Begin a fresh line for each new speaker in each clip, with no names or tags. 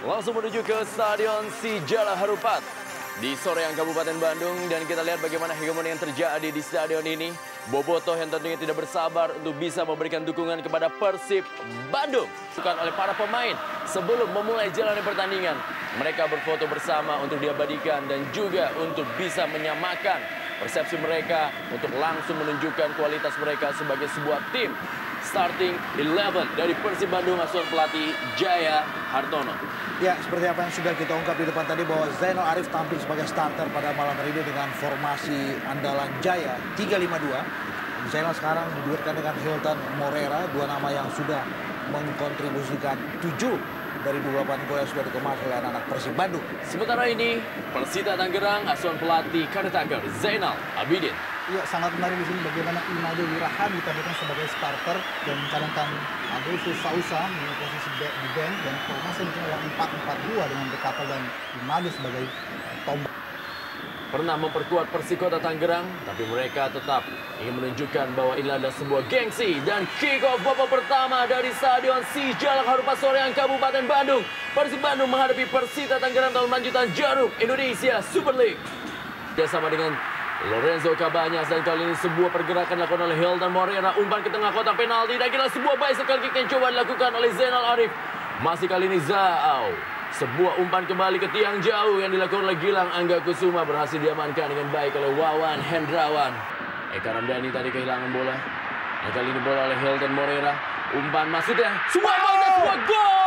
Langsung menuju ke Stadion Sijalak Harupat di Soreang Kabupaten Bandung, dan kita lihat bagaimana hegemoni yang terjadi di stadion ini. Bobotoh yang tentunya tidak bersabar untuk bisa memberikan dukungan kepada Persib Bandung. Bukan oleh para pemain sebelum memulai jalannya pertandingan. Mereka berfoto bersama untuk diabadikan dan juga untuk bisa menyamakan persepsi mereka untuk langsung menunjukkan kualitas mereka sebagai sebuah tim. Starting 11 dari Persib Bandung asuhan pelatih Jaya Hartono.
Ya, seperti apa yang sudah kita ungkap di depan tadi bahwa Zainal Arif tampil sebagai starter pada malam hari ini dengan formasi andalan Jaya 3-5-2. Zainal sekarang diduetkan dengan Hilton Morera, dua nama yang sudah mengkontribusikan 7 dari 28 gol yang sudah dikemas oleh anak-anak Persib Bandung.
Sementara ini Persita Tangerang asuhan pelatih caretaker Zainal Abidin.
Ya, sangat menarik di sini bagaimana Imade Wirahan ditampilkan sebagai starter dan mencanangkan Adolfo Sausa di posisi di bench, dan formasi ini adalah 4-4-2 dengan Dekapel dan Imade sebagai tombak.
Pernah memperkuat Persikota Tangerang, tapi mereka tetap ingin menunjukkan bahwa ini adalah sebuah gengsi. Dan kick off babak pertama dari Stadion Sijalak Harupat Soreang Kabupaten Bandung. Persib Bandung menghadapi Persita Tangerang dalam lanjutan Jarum Indonesia Super League. Bersama dengan Lorenzo Cabañas, dan kali ini sebuah pergerakan dilakukan oleh Hilton Morera, umpan ke tengah kotak penalti, dan kira sebuah bicycle kick yang coba dilakukan oleh Zainal Arif. Masih kali ini Zhao. Sebuah umpan kembali ke tiang jauh yang dilakukan oleh Gilang Angga Kusuma, berhasil diamankan dengan baik oleh Wawan Hendrawan. Eka Ramdhani tadi kehilangan bola. Dan kali ini bola oleh Hilton Morera. Umpan maksudnya sebuah gol dan sebuah gol.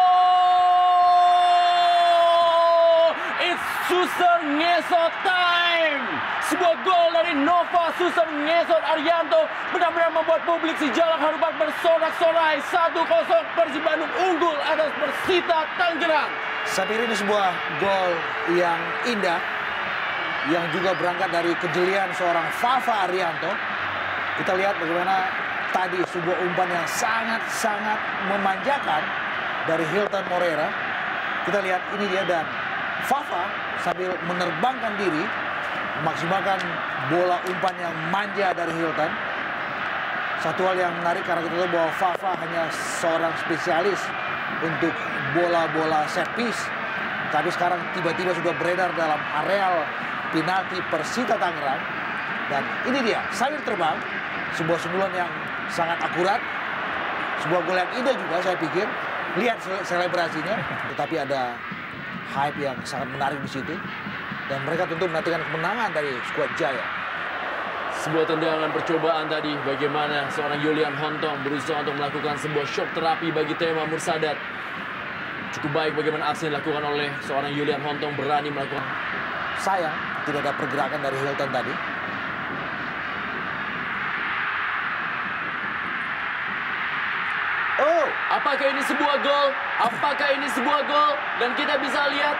It's Suser Ngesot time. Sebuah gol dari Nova Suser Ngesot Arianto benar-benar membuat publik Sijalak Harupat bersorak-sorai. 1-0 Persib Bandung unggul atas Persita Tangerang.
Saya pikir ini sebuah gol yang indah, yang juga berangkat dari kejelian seorang Fafa Arianto. Kita lihat bagaimana tadi sebuah umpan yang sangat-sangat memanjakan dari Hilton Morera. Kita lihat ini dia, dan Fafa sambil menerbangkan diri memaksimalkan bola umpan yang manja dari Hilton. Satu hal yang menarik karena kita tahu bahwa Fafa hanya seorang spesialis untuk bola-bola set piece, tapi sekarang tiba-tiba sudah beredar dalam areal penalti Persita Tangerang. Dan ini dia sambil terbang, sebuah sundulan yang sangat akurat, sebuah gol yang indah juga saya pikir. Lihat selebrasinya, tetapi ada hype yang sangat menarik di situ, dan mereka tentu menantikan kemenangan dari skuad Jaya.
Sebuah tendangan percobaan tadi, bagaimana seorang Yulian Hontong berusaha untuk melakukan sebuah shock terapi bagi Tema Mursadat. Cukup baik bagaimana aksi yang dilakukan oleh seorang Yulian Hontong, berani melakukan.
Sayang tidak ada pergerakan dari Hilton tadi.
Oh, apakah ini sebuah gol? Apakah ini sebuah gol? Dan kita bisa lihat,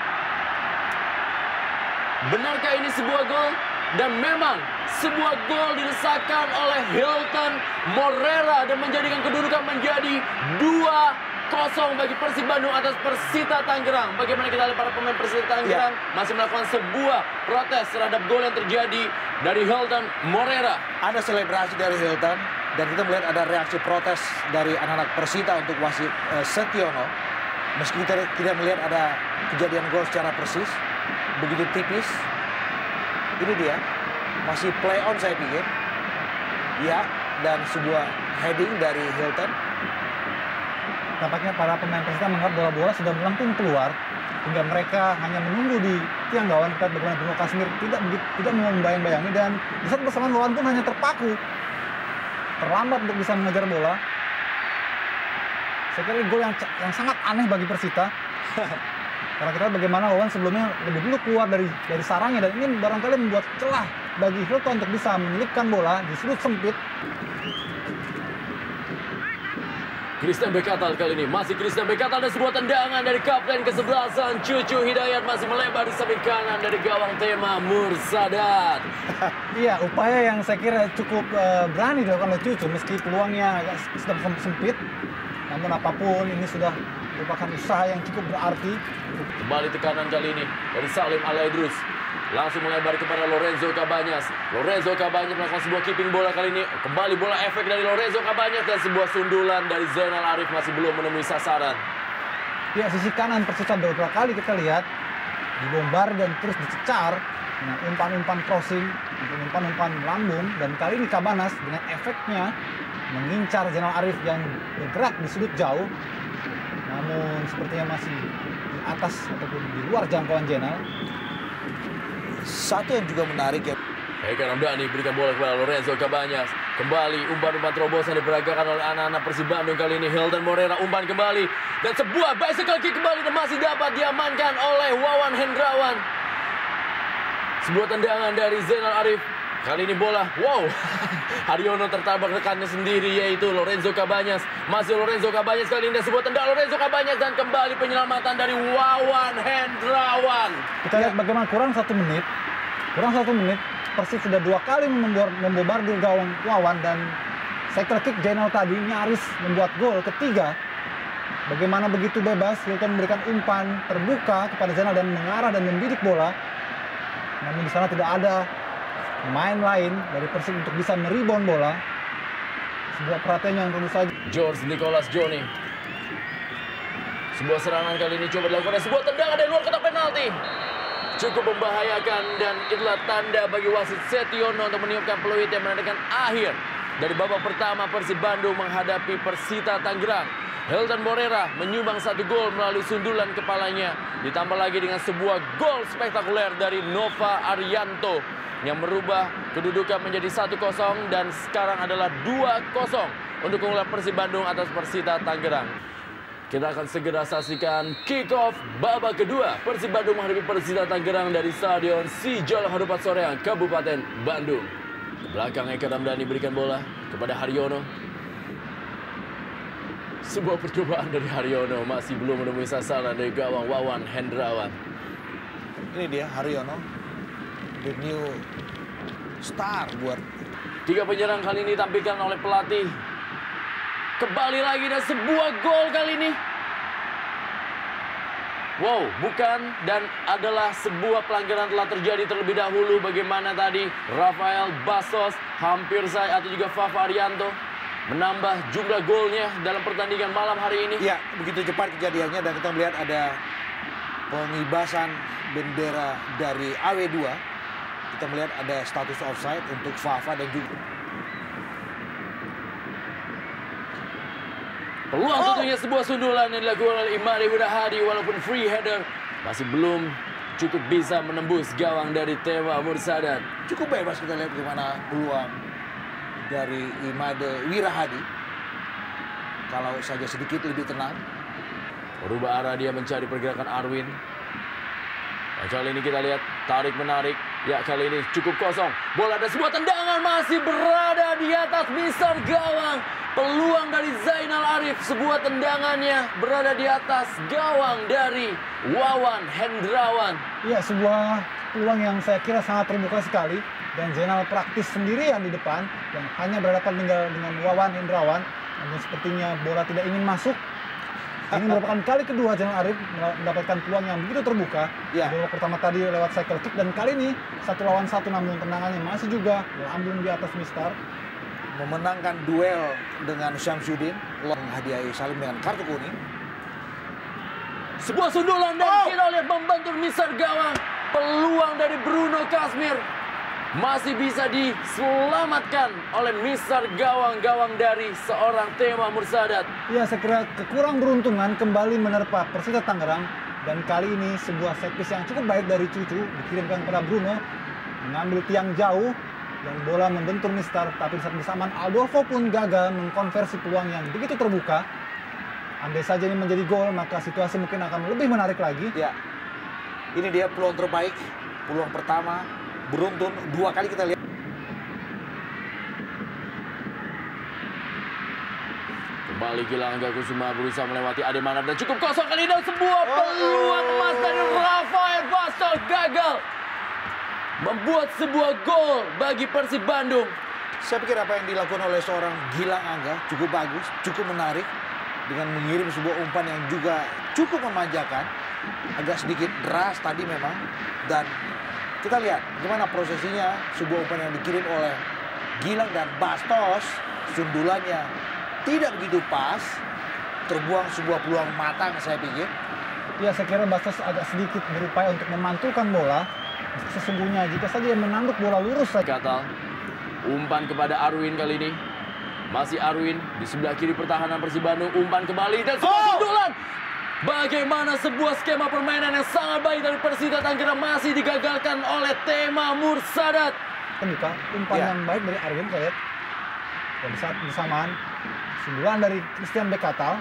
benarkah ini sebuah gol? Dan memang sebuah gol dilesakan oleh Hilton Morera dan menjadikan kedudukan menjadi 2-0 bagi Persib Bandung atas Persita Tangerang. Bagaimana kita lihat para pemain Persita Tangerang masih melakukan sebuah protes terhadap gol yang terjadi dari Hilton Morera.
Ada selebrasi dari Hilton, dan kita melihat ada reaksi protes dari anak-anak Persita untuk wasit Setiono. Meski kita tidak melihat ada kejadian gol secara persis, begitu tipis. Ini dia, masih play on saya pikir. Ya, dan sebuah heading dari Hilton.
Tampaknya para pemain Persita menganggap bola-bola sudah melengkung keluar, hingga mereka hanya menunggu di tiang gawang. Kita bagaimana Bruno Kasmir tidak membayang-bayangi, dan di saat bersamaan lawan pun hanya terpaku, terlambat untuk bisa mengejar bola. Saya kira gol yang sangat aneh bagi Persita. Karena kita lihat bagaimana Wawan sebelumnya lebih dulu keluar dari sarangnya, dan ini barangkali membuat celah bagi Hilton untuk bisa menyelipkan bola di sudut sempit.
Christian Bekatal kali ini, masih Christian Bekatal, dan sebuah tendangan dari kapten kesebelasan Cucu Hidayat masih melebar di samping kanan dari gawang Tema Mursadat.
Iya, upaya yang saya kira cukup berani dilakukan oleh Cucu meski peluangnya agak sedang sempit. Namun apapun ini sudah merupakan usaha yang cukup berarti.
Kembali tekanan kali ini dari Salim Alaidrus. Langsung melebar kepada Lorenzo Cabañas. Lorenzo Cabañas melakukan sebuah keeping bola kali ini. Kembali bola efek dari Lorenzo Cabañas, dan sebuah sundulan dari Zainal Arif masih belum menemui sasaran.
Ya, sisi kanan Persita beberapa kali kita lihat dibombar dan terus dicecar dengan umpan-umpan crossing, umpan-umpan lambung, dan kali ini Cabanas dengan efeknya mengincar Zainal Arif yang bergerak di sudut jauh, namun sepertinya masih di atas ataupun di luar jangkauan Zainal.
Satu yang juga menarik ya.
Eka Ramdhani berikan bola kepada Lorenzo Cabanas. Kembali umpan-umpan terobosan diperagakan oleh anak-anak Persib Bandung. Kali ini Hilton Morera umpan kembali. Dan sebuah bicycle kick kembali dan masih dapat diamankan oleh Wawan Hendrawan. Sebuah tendangan dari Zainal Arif. Kali ini bola, wow, Haryono tertabrak rekannya sendiri yaitu Lorenzo Cabanas. Masih Lorenzo Cabanas kali ini sebuah tendangan Lorenzo Cabanas dan kembali penyelamatan dari Wawan Hendrawan.
Kita lihat bagaimana kurang satu menit Persib sudah 2 kali membobardir gawang Wawan dan cycle kick Zainal tadi nyaris membuat gol ketiga. Bagaimana begitu bebas Hilton memberikan umpan terbuka kepada Zainal dan mengarah dan membidik bola. Namun di sana tidak ada pemain lain dari Persib untuk bisa meribon bola. Sebuah perhatian yang tentu saja.
George Nicholas Johnny. Sebuah serangan kali ini coba dilakukan. Sebuah tendangan dari luar kotak penalti. Cukup membahayakan dan itulah tanda bagi wasit Setiono untuk meniupkan peluit yang menandakan akhir dari babak pertama Persib Bandung menghadapi Persita Tangerang. Hilton Morera menyumbang 1 gol melalui sundulan kepalanya. Ditambah lagi dengan sebuah gol spektakuler dari Nova Arianto yang merubah kedudukan menjadi 1-0 dan sekarang adalah 2-0 untuk keunggulan Persib Bandung atas Persita Tangerang. Kita akan segera saksikan kick-off babak kedua. Persib Bandung menghadapi Persita Tangerang dari Stadion Sijalak Harupat Soreang, Kabupaten Bandung. Ke belakang Eka Ramdhani berikan bola kepada Haryono. Sebuah percobaan dari Haryono masih belum menemui sasaran dari gawang Wawan Hendrawan.
Ini dia Haryono, the new star buat
3 penyerang kali ini ditampilkan oleh pelatih. Kembali lagi dan sebuah gol kali ini. Wow, bukan dan adalah sebuah pelanggaran telah terjadi terlebih dahulu. Bagaimana tadi Rafael Bastos hampir saja atau juga Fafa Arianto menambah jumlah golnya dalam pertandingan malam hari ini.
Ya, begitu cepat kejadiannya dan kita melihat ada pengibasan bendera dari AW2. Kita melihat ada status offside untuk Fafa dan juga
peluang tentunya sebuah sundulan yang dilakukan oleh Imade Wirahadi walaupun free header masih belum cukup bisa menembus gawang dari Tewa Mursadat.
cukup bebas kita lihat bagaimana peluang dari Imade Wirahadi. Kalau saja sedikit lebih tenang.
Merubah arah dia mencari pergerakan Arwin. Dan kali ini kita lihat tarik-menarik. Ya, kali ini cukup kosong. Bola ada sebuah tendangan masih berada di atas misar gawang. Peluang dari Zainal Arif. Sebuah tendangannya berada di atas gawang dari Wawan Hendrawan.
Ya, sebuah peluang yang saya kira sangat terbuka sekali. Dan Zainal praktis sendirian di depan. Dan hanya berhadapan tinggal dengan Wawan Hendrawan. Namun sepertinya bola tidak ingin masuk. Ini merupakan kali kedua Zainal Arif mendapatkan peluang yang begitu terbuka.
Ya.
Babak pertama tadi lewat cycle kick dan kali ini 1 lawan 1 namun tendangannya masih juga melambung di atas mistar.
Memenangkan duel dengan Syamsuddin. Menghadiahi Salim dengan kartu kuning.
Sebuah sundulan dan kita lihat membentur misar gawang. Peluang dari Bruno Kasmir masih bisa diselamatkan oleh misar gawang-gawang dari seorang Tewa Mursadat.
Ya, saya kira kekurang beruntungan kembali menerpa Persita Tangerang. Dan kali ini sebuah set piece yang cukup baik dari Cucu dikirimkan kepada Bruno. Mengambil tiang jauh dan bola membentur mistar. Tapi saat bersamaan Aldolfo pun gagal mengkonversi peluang yang begitu terbuka. Andai saja ini menjadi gol maka situasi mungkin akan lebih menarik lagi.
Ya, ini dia peluang terbaik. Peluang pertama beruntun 2 kali kita lihat.
Kembali Gilang Angga Kusuma berusaha melewati Ade Manaf dan cukup kosong kali ini dan sebuah peluang emas dari Rafael Bastos gagal membuat sebuah gol bagi Persib Bandung.
Saya pikir apa yang dilakukan oleh seorang Gilang Angga cukup bagus, cukup menarik dengan mengirim sebuah umpan yang juga cukup memanjakan. Agak sedikit deras tadi memang dan kita lihat bagaimana prosesinya sebuah umpan yang dikirim oleh Gilang dan Bastos. Sundulannya tidak begitu pas. terbuang sebuah peluang matang saya pikir.
Ya, saya kira Bastos agak sedikit berupaya untuk memantulkan bola. Sesungguhnya jika saja dia menanduk bola lurus saja.
Gatal. Umpan kepada Arwin kali ini. Masih Arwin di sebelah kiri pertahanan Persib Bandung. Umpan kembali dan sebuah sundulan. Bagaimana sebuah skema permainan yang sangat baik dari Persita Tangerang masih digagalkan oleh Tema Mursadat.
Terbuka umpan yang baik dari Arwin, saya lihat. Dan saat bersamaan sundulan dari Christian Bekatal.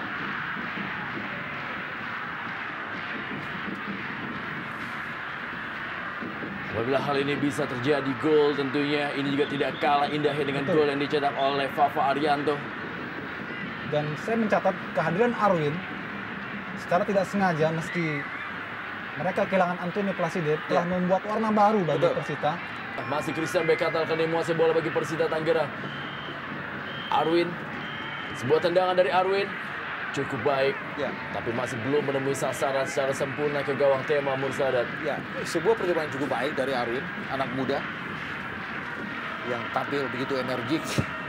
Apabila hal ini bisa terjadi gol tentunya ini juga tidak kalah indahnya dengan gol yang dicetak oleh Fafa Arianto.
Dan saya mencatat kehadiran Arwin secara tidak sengaja meski mereka kehilangan Anthony Placide telah membuat warna baru bagi Persita.
Masih Christian Bekatal akan menguasai bola bagi Persita Tangerang. Arwin, sebuah tendangan dari Arwin cukup baik, tapi masih belum menemui sasaran secara sempurna ke gawang Tema Mursadat.
Ya, sebuah percobaan cukup baik dari Arwin, anak muda yang tampil begitu energik.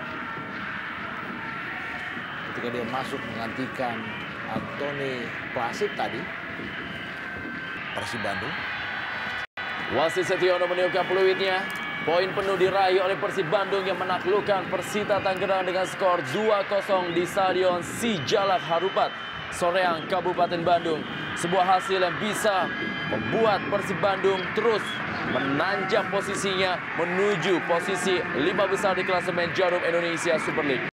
Ketika dia masuk menggantikan Anthony Placide tadi, Persib Bandung.
Wasit Setiono meniupkan peluitnya. Poin penuh diraih oleh Persib Bandung yang menaklukkan Persita Tangerang dengan skor 2-0 di Stadion Sijalak Harupat, Soreang, Kabupaten Bandung. Sebuah hasil yang bisa membuat Persib Bandung terus menanjak posisinya menuju posisi 5 besar di klasemen Jarum Indonesia Super League.